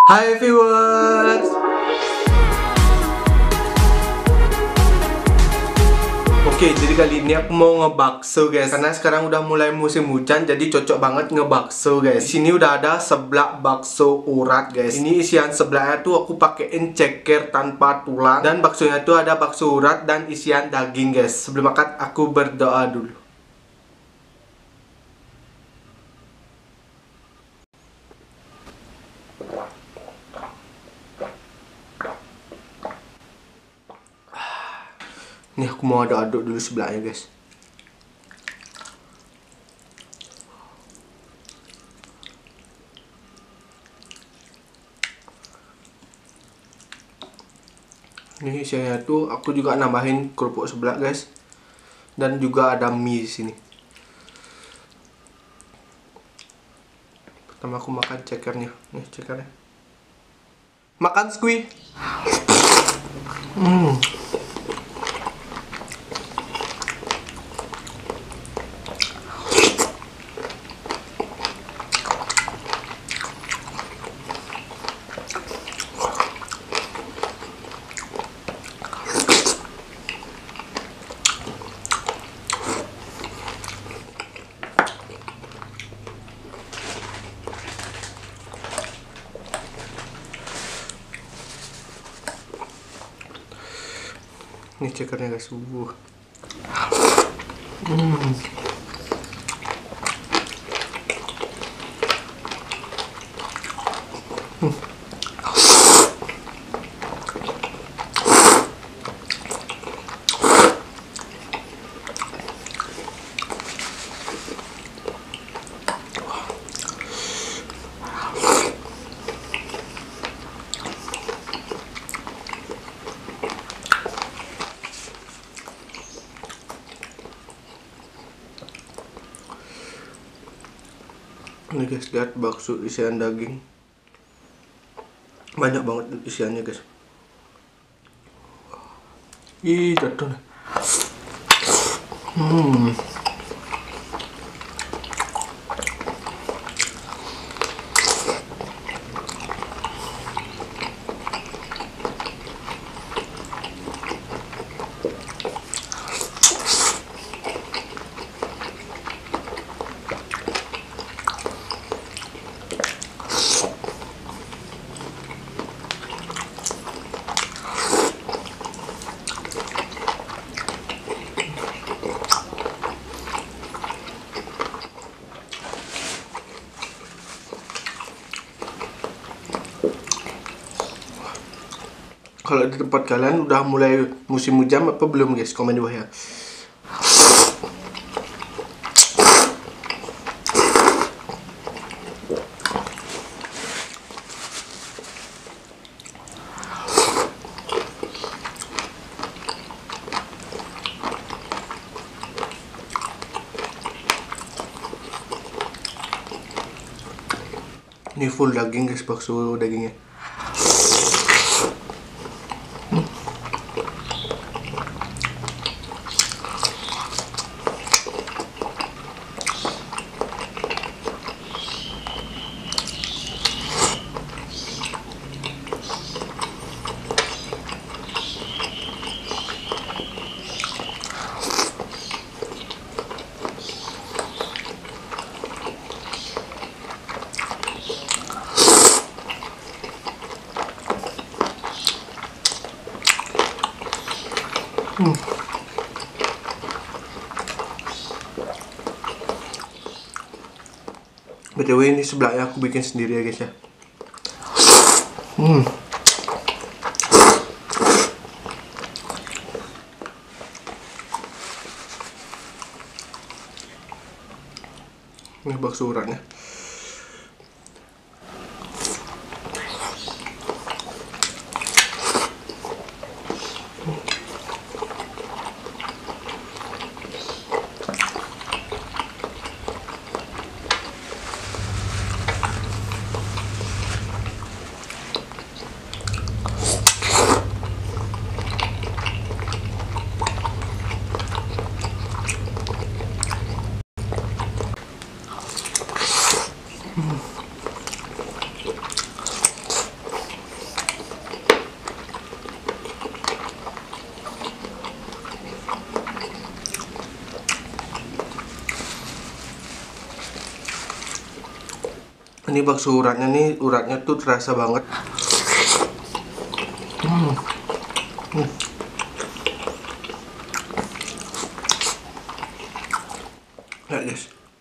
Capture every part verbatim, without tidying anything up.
Hai viewers. Oke, jadi kali ini aku mau ngebakso guys. Karena sekarang udah mulai musim hujan, jadi cocok banget ngebakso guys. Di sini udah ada seblak bakso urat guys. Ini isian seblaknya tuh aku pakein ceker tanpa tulang, dan baksonya tuh ada bakso urat dan isian daging guys. Sebelum makan aku berdoa dulu. Nih aku mau aduk-aduk dulu sebelahnya guys. Ini isiannya tuh aku juga nambahin kerupuk seblak guys. Dan juga ada mie di sini. Pertama aku makan cekernya. Nih cekernya. Makan squid. Hmm. Ini cekernya guys. Uh. Hmm. Hmm. Ini guys, lihat bakso isian daging. Banyak banget isiannya guys. Ih, jatuh nih. Hmm. Kalau di tempat kalian udah mulai musim hujan apa belum guys? Komen di bawah ya. Ini full daging guys, bakso dagingnya. Hmm. B T W ini sebelahnya aku bikin sendiri ya guys ya. Hmm. Ini bakso uratnya. Ini bakso uratnya nih, uratnya tuh terasa banget. Hmm. Hmm. Lihat guys.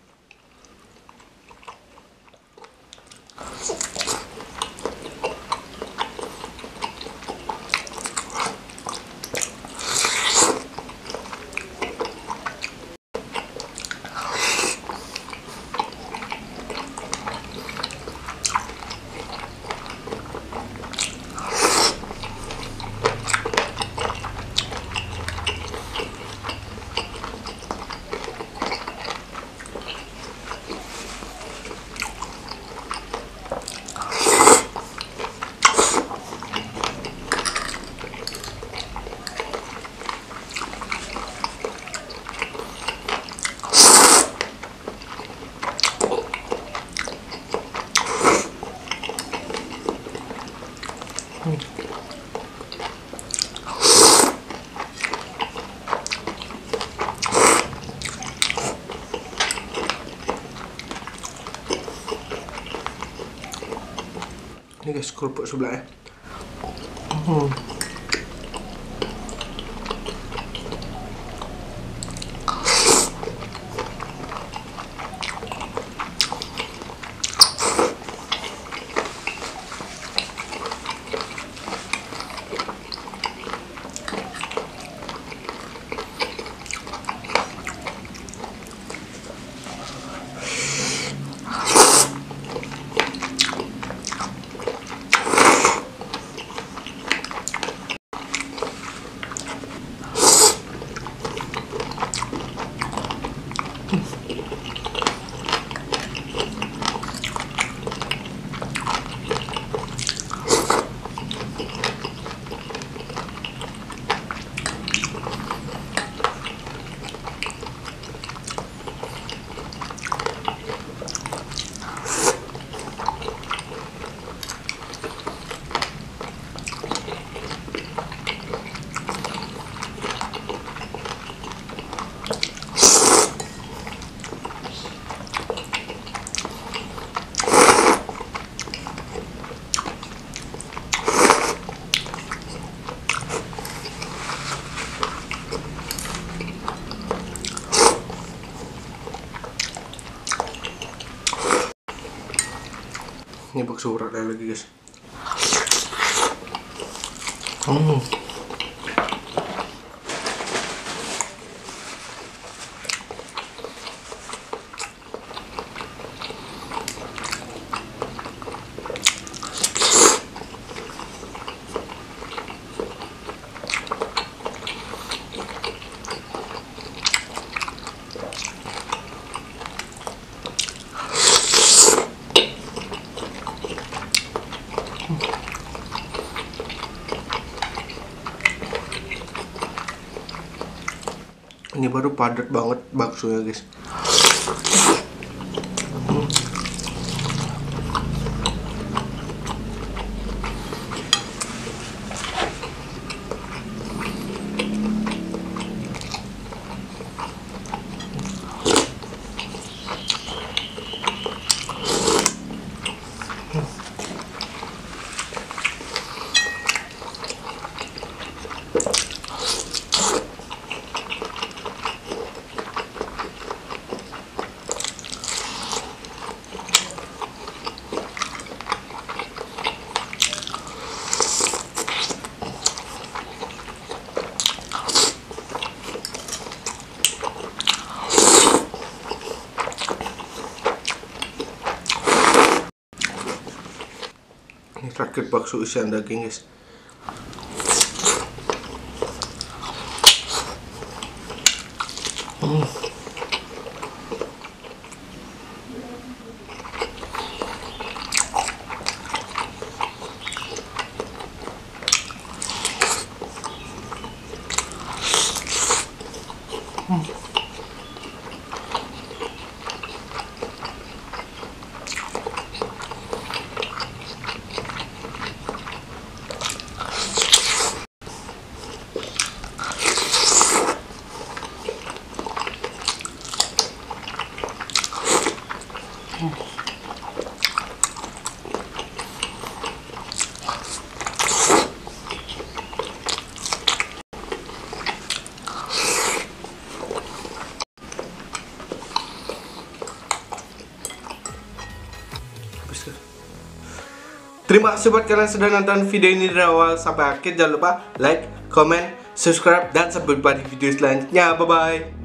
Ini guys, kerupuk sebelahnya. Hmm. Ini bakso urat lagi guys. Hmm. Ini baru padat banget baksonya guys. Hmm. Ini terakhir bakso isian daging guys. Hmm. Hmm. habis. Terima kasih buat kalian sudah nonton video ini dari awal sampai akhir. Jangan lupa like, comment, subscribe, dan sampai jumpa di video selanjutnya. Bye bye.